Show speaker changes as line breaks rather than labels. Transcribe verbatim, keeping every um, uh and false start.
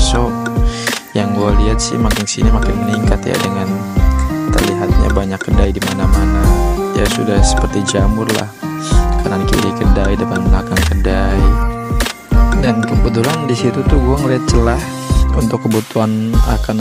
Suharso. Yang gue lihat sih makin sini makin meningkat ya, dengan terlihatnya banyak kedai di mana-mana. Ya sudah seperti jamur lah, kanan kiri kedai, depan belakang kedai. Dan kebetulan di situ tuh gue ngeliat celah untuk kebutuhan akan